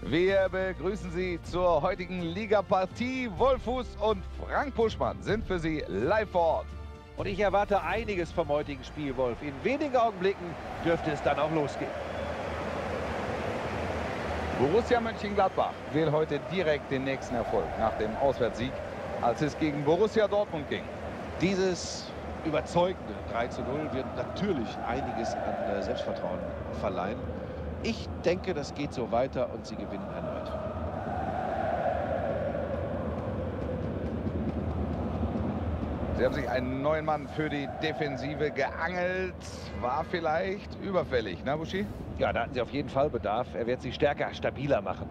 Wir begrüßen Sie zur heutigen Ligapartie. Wolfuß und Frank Puschmann sind für Sie live vor Ort. Und ich erwarte einiges vom heutigen Spiel, Wolf. In wenigen Augenblicken dürfte es dann auch losgehen. Borussia Mönchengladbach will heute direkt den nächsten Erfolg nach dem Auswärtssieg, als es gegen Borussia Dortmund ging. Dieses überzeugende 3:0 wird natürlich einiges an Selbstvertrauen verleihen. Ich denke, das geht so weiter und sie gewinnen erneut. Sie haben sich einen neuen Mann für die Defensive geangelt. War vielleicht überfällig, na Buschi? Ja, da hatten sie auf jeden Fall Bedarf. Er wird sie stärker, stabiler machen.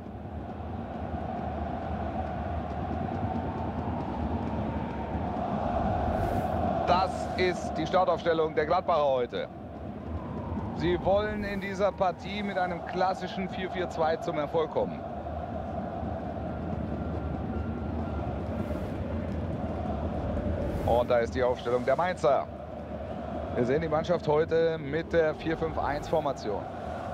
Das ist die Startaufstellung der Gladbacher heute. Sie wollen in dieser Partie mit einem klassischen 4-4-2 zum Erfolg kommen. Und da ist die Aufstellung der Mainzer. Wir sehen die Mannschaft heute mit der 4-5-1-Formation.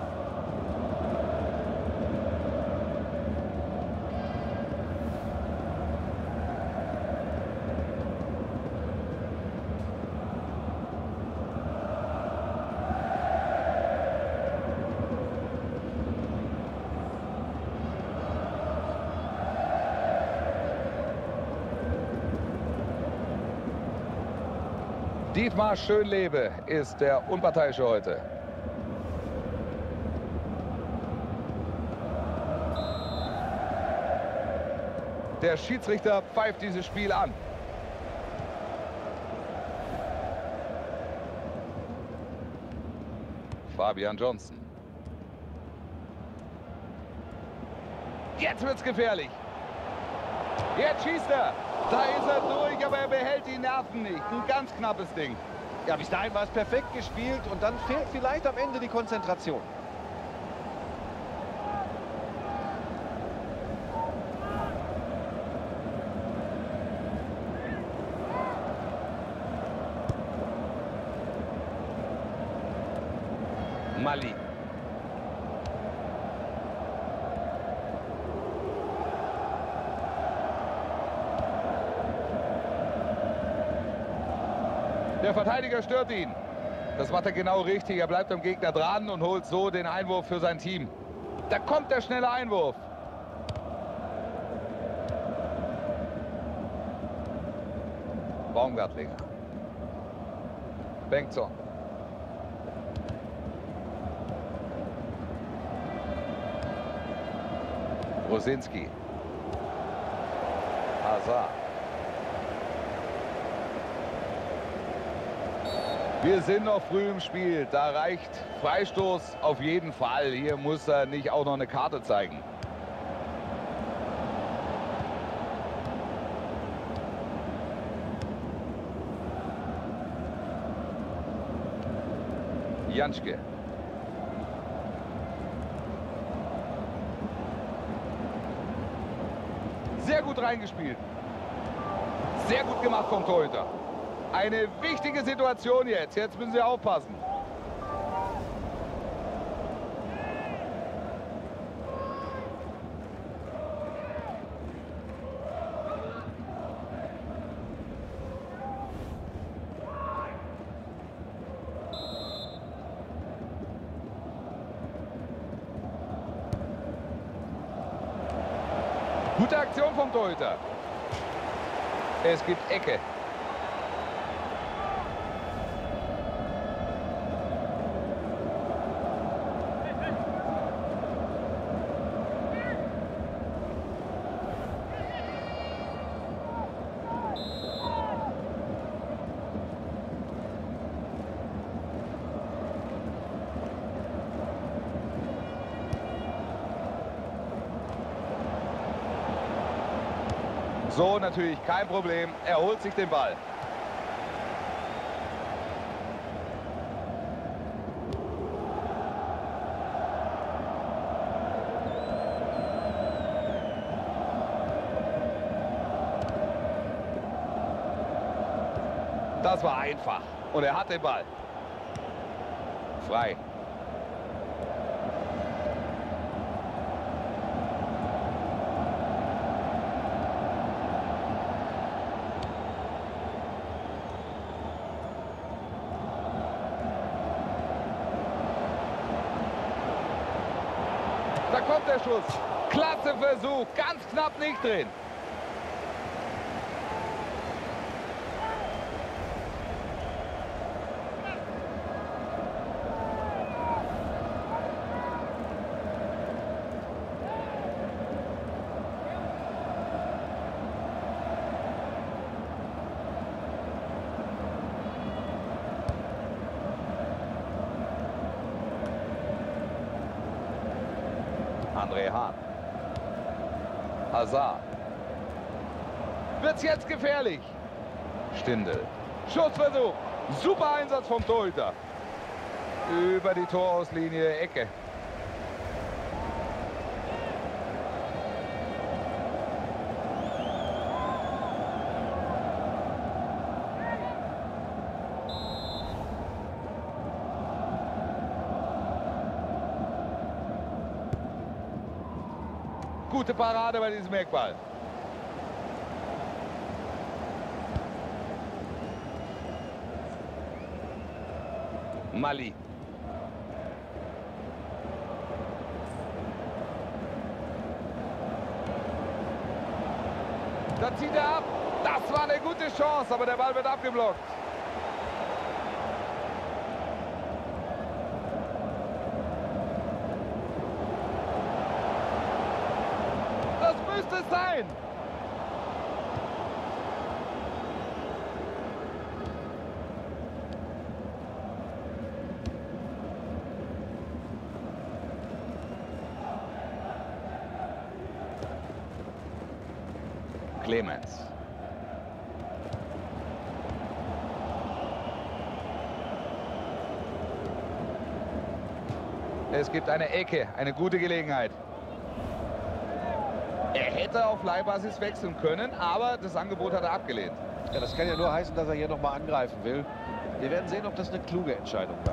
Dietmar Schönlebe ist der Unparteiische heute. Der Schiedsrichter pfeift dieses Spiel an. Fabian Johnson. Jetzt wird's gefährlich. Jetzt schießt er. Da ist er durch, aber er behält die Nerven nicht. Ein ganz knappes Ding. Ja, bis dahin war es perfekt gespielt und dann fehlt vielleicht am Ende die Konzentration. Mali. Der Verteidiger stört ihn. Das macht er genau richtig. Er bleibt am Gegner dran und holt so den Einwurf für sein Team. Da kommt der schnelle Einwurf. Baumgartlinger. Bengtsson. Rosinski. Hazard. Wir sind noch früh im Spiel. Da reicht Freistoß auf jeden Fall. Hier muss er nicht auch noch eine Karte zeigen. Janschke. Sehr gut reingespielt. Sehr gut gemacht vom Torhüter. Eine wichtige Situation jetzt. Jetzt müssen Sie aufpassen. Gute Aktion vom Torhüter. Es gibt Ecke. So, natürlich kein Problem. Er holt sich den Ball. Das war einfach. Und er hat den Ball. Frei. kommt der Schuss. Klasse Versuch, ganz knapp nicht drin. André Hahn. Hazard. Wird's jetzt gefährlich? Stindl. Schussversuch. Super Einsatz vom Torhüter. Über die Torauslinie, Ecke. Gute Parade bei diesem Eckball. Mali. Da zieht er ab. Das war eine gute Chance, aber der Ball wird abgeblockt. Das müsste es sein. Clemens. Es gibt eine Ecke, eine gute Gelegenheit. Er hätte auf Leihbasis wechseln können, aber das Angebot hat er abgelehnt. Ja, das kann ja nur heißen, dass er hier nochmal angreifen will. Wir werden sehen, ob das eine kluge Entscheidung war.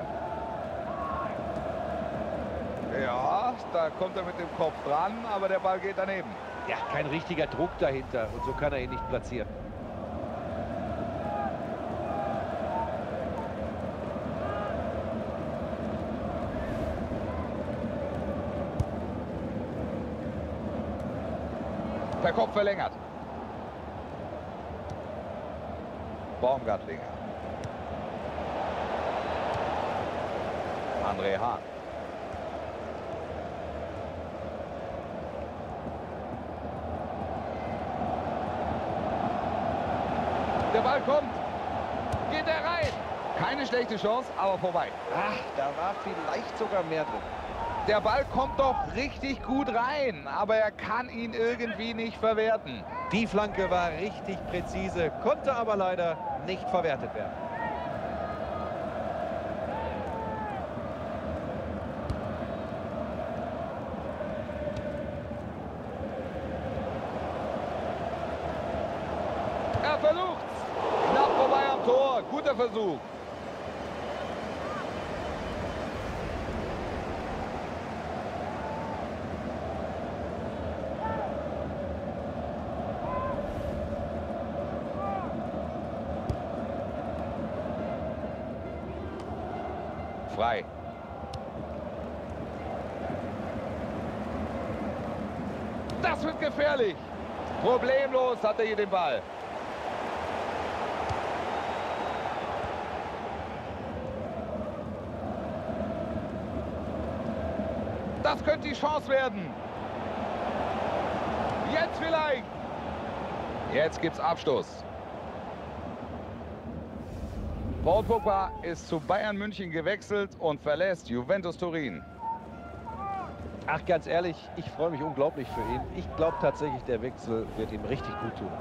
Ja, da kommt er mit dem Kopf dran, aber der Ball geht daneben. Ja, kein richtiger Druck dahinter und so kann er ihn nicht platzieren. Per Kopf verlängert. Baumgartlinger. André Hahn. Der Ball kommt. Geht er rein. Keine schlechte Chance, aber vorbei. Ach, da war vielleicht sogar mehr drin. Der Ball kommt doch richtig gut rein, aber er kann ihn irgendwie nicht verwerten. Die Flanke war richtig präzise, konnte aber leider nicht verwertet werden. Er versucht's. Knapp vorbei am Tor. Guter Versuch. Frei. Das wird gefährlich. Problemlos hat er hier den Ball. Das könnte die Chance werden. Jetzt vielleicht. Jetzt gibt's Abstoß. Paul Pogba ist zu Bayern München gewechselt und verlässt Juventus Turin. Ach, ganz ehrlich, ich freue mich unglaublich für ihn. Ich glaube tatsächlich, der Wechsel wird ihm richtig gut tun.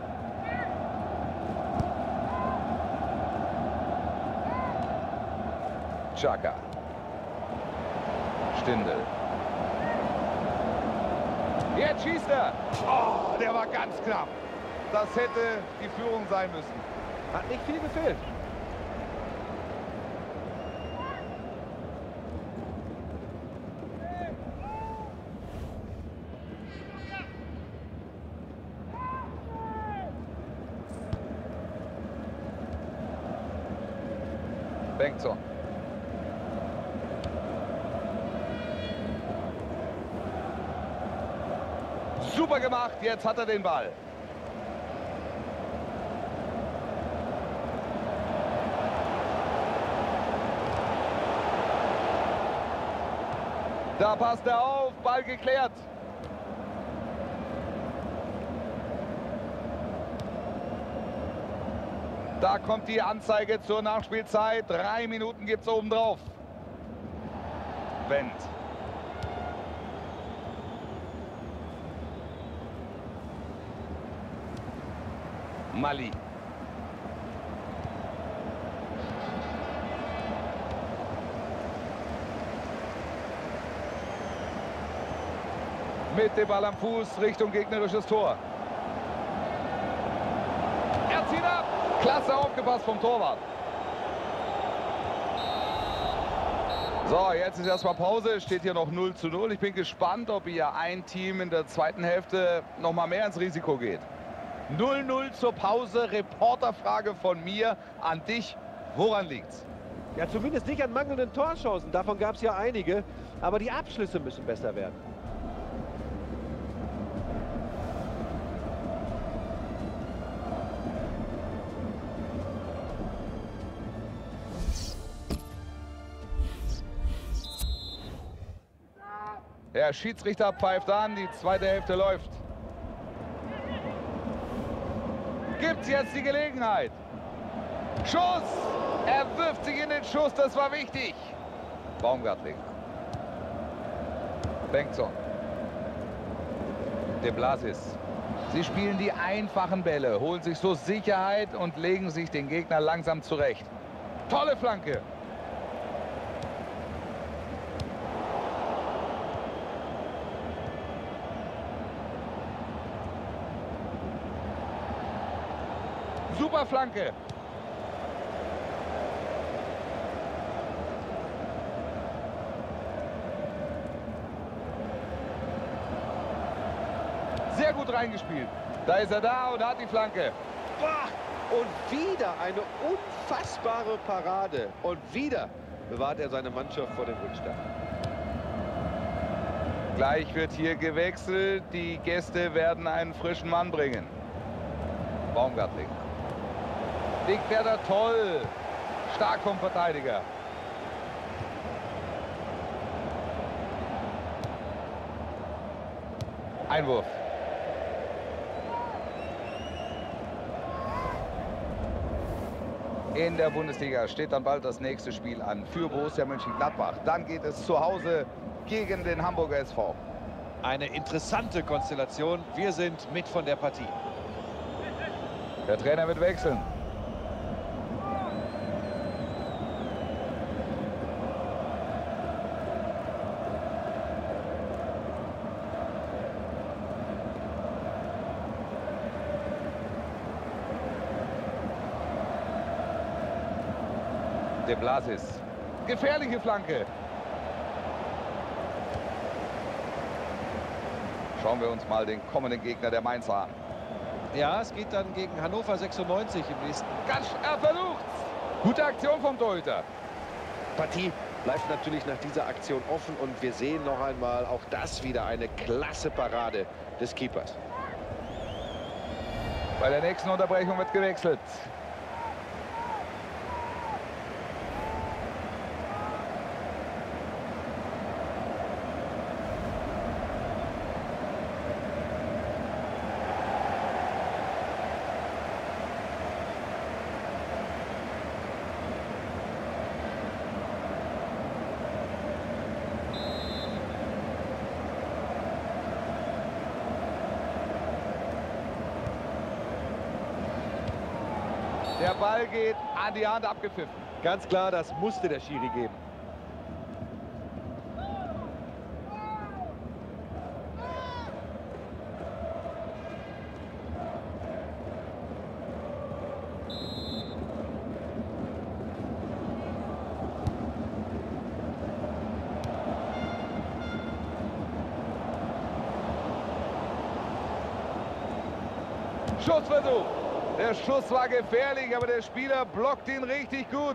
Xhaka. Stindl. Jetzt schießt er. Oh, der war ganz knapp. Das hätte die Führung sein müssen. Hat nicht viel gefehlt. Bengtsson. Super gemacht, jetzt hat er den Ball. Da passt er auf, Ball geklärt. Da kommt die Anzeige zur Nachspielzeit. 3 Minuten gibt es obendrauf. Wendt. Mali. Mit dem Ball am Fuß Richtung gegnerisches Tor. Er zieht ab. Klasse aufgepasst vom Torwart. So, jetzt ist erstmal Pause. Steht hier noch 0:0. Ich bin gespannt, ob hier ein Team in der zweiten Hälfte noch mal mehr ins Risiko geht. 0:0 zur Pause. Reporterfrage von mir an dich. Woran liegt's? Ja, zumindest nicht an mangelnden Torchancen. Davon gab es ja einige. Aber die Abschlüsse müssen besser werden. Der Schiedsrichter pfeift an, die zweite Hälfte läuft. Gibt's jetzt die Gelegenheit? Schuss! Er wirft sich in den Schuss, das war wichtig. Baumgartling. Bengtsson. De Blasis. Sie spielen die einfachen Bälle, holen sich so Sicherheit und legen sich den Gegner langsam zurecht. Tolle Flanke. Super Flanke. Sehr gut reingespielt. Da ist er da und hat die Flanke. Und wieder eine unfassbare Parade. Und wieder bewahrt er seine Mannschaft vor dem Rückstand. Gleich wird hier gewechselt. Die Gäste werden einen frischen Mann bringen. Baumgartling. Dickwerder toll. Stark vom Verteidiger. Einwurf. In der Bundesliga steht dann bald das nächste Spiel an für Borussia Mönchengladbach. Dann geht es zu Hause gegen den Hamburger SV. Eine interessante Konstellation. Wir sind mit von der Partie. Der Trainer wird wechseln. De Blasis. Gefährliche Flanke. Schauen wir uns mal den kommenden Gegner der Mainzer an. Ja, es geht dann gegen Hannover 96 im nächsten. Er versucht's. Gute Aktion vom Torhüter. Partie bleibt natürlich nach dieser Aktion offen und wir sehen noch einmal auch das wieder eine klasse Parade des Keepers. Bei der nächsten Unterbrechung wird gewechselt. Der Ball geht an die Hand, abgepfiffen. Ganz klar, das musste der Schiri geben. Schussversuch. Der Schuss war gefährlich, aber der Spieler blockt ihn richtig gut.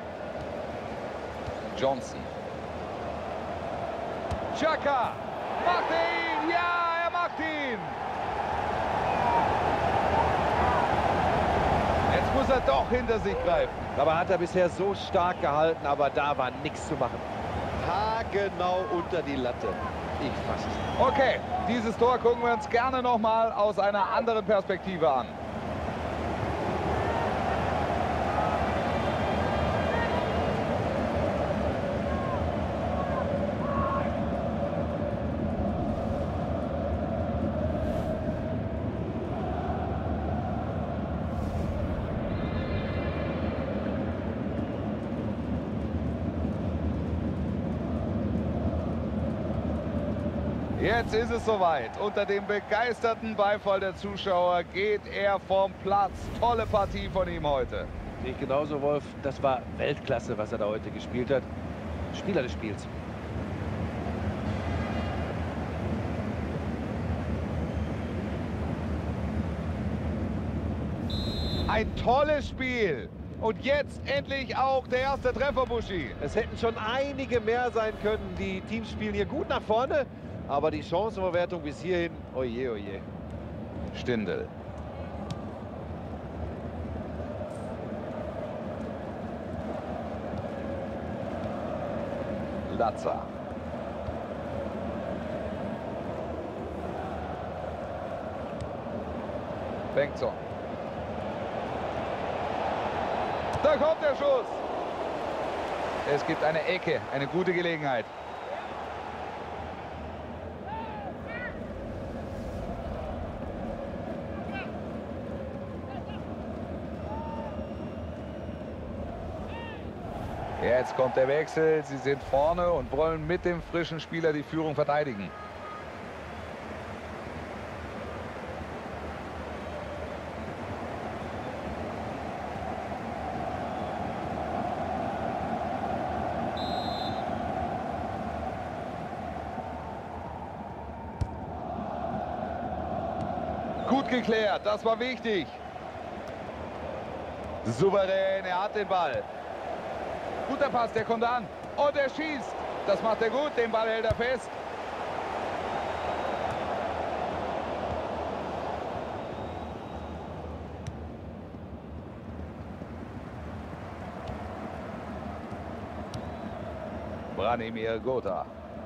Johnson. Xhaka. Macht ihn! Ja, er macht ihn! muss er doch hinter sich greifen. Dabei hat er bisher so stark gehalten, aber da war nichts zu machen. Haargenau unter die Latte. Ich fasse es nicht. Okay, dieses Tor gucken wir uns gerne noch mal aus einer anderen Perspektive an. Jetzt ist es soweit. Unter dem begeisterten Beifall der Zuschauer geht er vom Platz. Tolle Partie von ihm heute. Sehe ich genauso, Wolf. Das war Weltklasse, was er da heute gespielt hat. Spieler des Spiels. Ein tolles Spiel. Und jetzt endlich auch der erste Treffer, Buschi. Es hätten schon einige mehr sein können. Die Teams spielen hier gut nach vorne. Aber die Chancenverwertung bis hierhin, oje, oje. Stindl. Latza. Bengtson. Da kommt der Schuss. Es gibt eine Ecke, eine gute Gelegenheit. Jetzt kommt der Wechsel. Sie sind vorne und wollen mit dem frischen Spieler die Führung verteidigen. Gut geklärt, das war wichtig. Souverän, er hat den Ball. Guter Pass, der kommt an. Und er schießt. Das macht er gut, den Ball hält er fest. Branimir Gotha.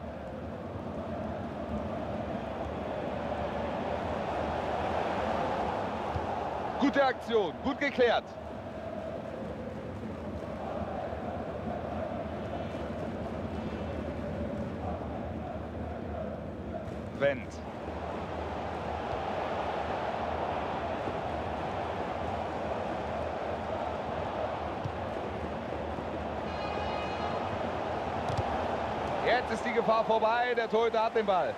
Gute Aktion, gut geklärt. Wendt. Jetzt ist die Gefahr vorbei, der Torhüter hat den Ball.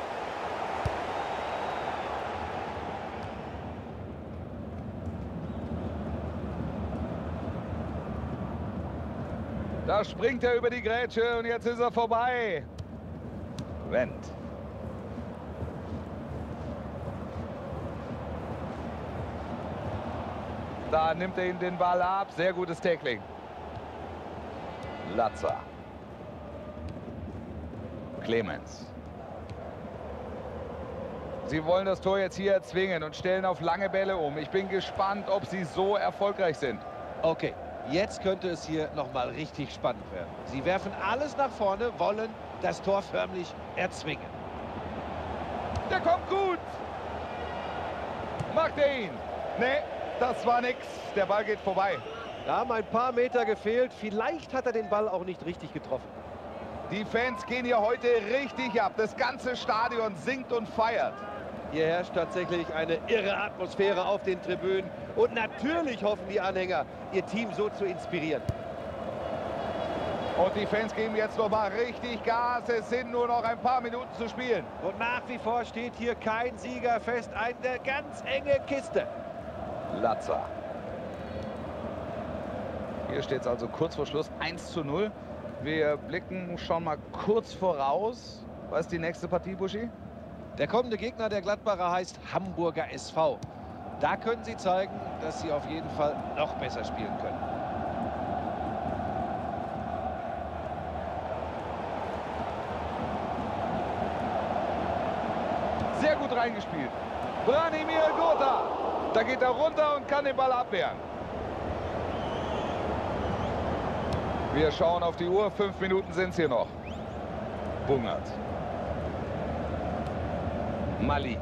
Da springt er über die Grätsche und jetzt ist er vorbei. Wendt. Da nimmt er ihm den Ball ab. Sehr gutes Tackling. Latza. Clemens. Sie wollen das Tor jetzt hier erzwingen und stellen auf lange Bälle um. Ich bin gespannt, ob sie so erfolgreich sind. Okay, jetzt könnte es hier nochmal richtig spannend werden. Sie werfen alles nach vorne, wollen das Tor förmlich erzwingen. Der kommt gut. Macht er ihn? Nee. Das war nix. Der Ball geht vorbei. Da haben ein paar Meter gefehlt. Vielleicht hat er den Ball auch nicht richtig getroffen. Die Fans gehen hier heute richtig ab. Das ganze Stadion singt und feiert. Hier herrscht tatsächlich eine irre Atmosphäre auf den Tribünen. Und natürlich hoffen die Anhänger, ihr Team so zu inspirieren. Und die Fans geben jetzt noch mal richtig Gas. Es sind nur noch ein paar Minuten zu spielen. Und nach wie vor steht hier kein Sieger fest. Eine ganz enge Kiste. Latza. Hier steht es also kurz vor Schluss 1:0. Wir blicken schon mal kurz voraus. Was ist die nächste Partie, Buschi? Der kommende Gegner der Gladbacher heißt Hamburger SV. Da können sie zeigen, dass sie auf jeden Fall noch besser spielen können. Sehr gut reingespielt. Branimir Gotha. Da geht er runter und kann den Ball abwehren. Wir schauen auf die Uhr. 5 Minuten sind es hier noch. Bungert. Mali.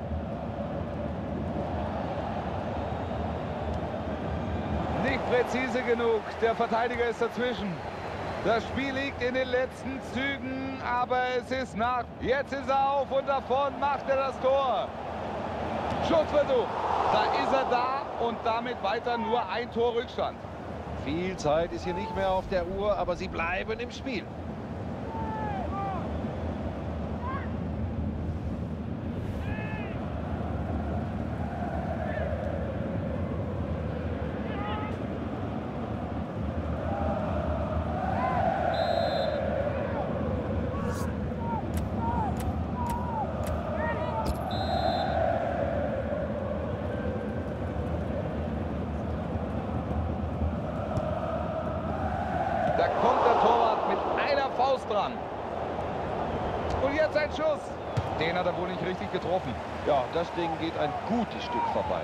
Nicht präzise genug. Der Verteidiger ist dazwischen. Das Spiel liegt in den letzten Zügen, aber es ist nach. Jetzt ist er auf und davon macht er das Tor. Schussversuch. Da ist er da und damit weiter nur ein Tor Rückstand. Viel Zeit ist hier nicht mehr auf der Uhr, aber sie bleiben im Spiel. Da kommt der Torwart mit einer Faust dran. Und jetzt ein Schuss. Den hat er wohl nicht richtig getroffen. Ja, das Ding geht ein gutes Stück vorbei.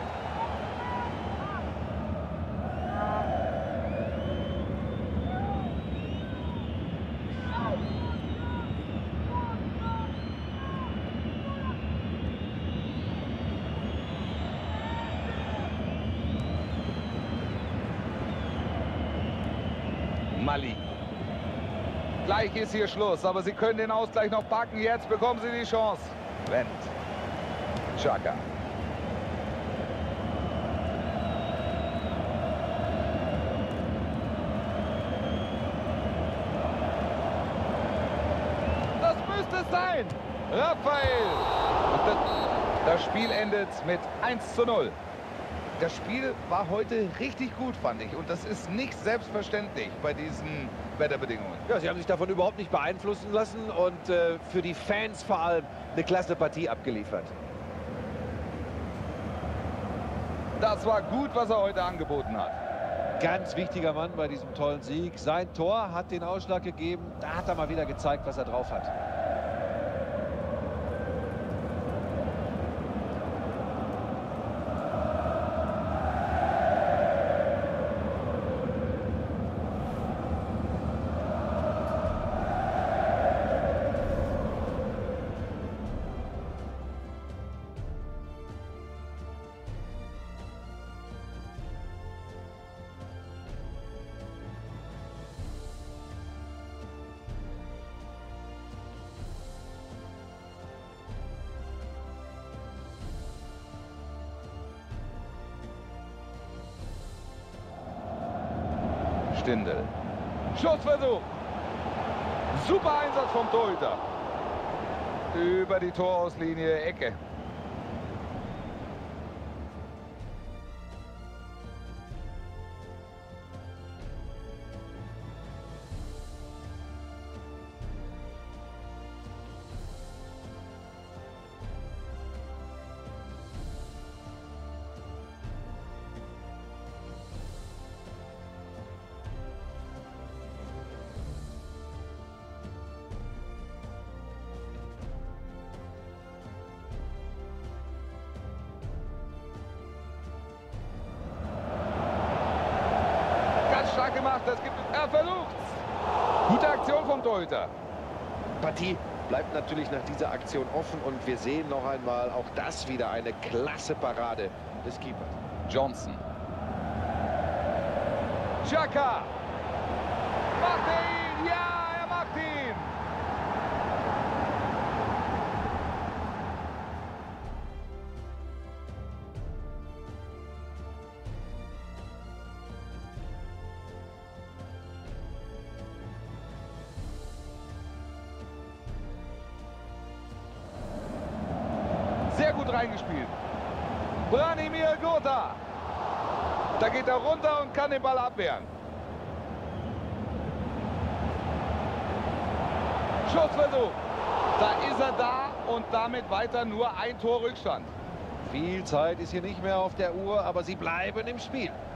Mali. Gleich ist hier Schluss, aber sie können den Ausgleich noch packen. Jetzt bekommen sie die Chance. Wendt. Xhaka. Das müsste es sein. Raphael. Und das Spiel endet mit 1:0. Das Spiel war heute richtig gut, fand ich. Und das ist nicht selbstverständlich bei diesen Wetterbedingungen. Ja, sie haben sich davon überhaupt nicht beeinflussen lassen und für die Fans vor allem eine klasse Partie abgeliefert. Das war gut, was er heute angeboten hat. Ganz wichtiger Mann bei diesem tollen Sieg. Sein Tor hat den Ausschlag gegeben. Da hat er mal wieder gezeigt, was er drauf hat. Stindl. Schussversuch. Super Einsatz vom Torhüter. Über die Torauslinie, Ecke. Stark gemacht, das gibt es. Er versucht's. Gute Aktion vom Torhüter. Partie bleibt natürlich nach dieser Aktion offen und wir sehen noch einmal auch das wieder eine klasse Parade des Keepers. Johnson. Xhaka. Macht er ihn? Ja, er macht ihn. Sehr gut reingespielt. Branimir Gotha. Da geht er runter und kann den Ball abwehren. Schussversuch. Da ist er da und damit weiter nur ein Tor Rückstand. Viel Zeit ist hier nicht mehr auf der Uhr, aber sie bleiben im Spiel.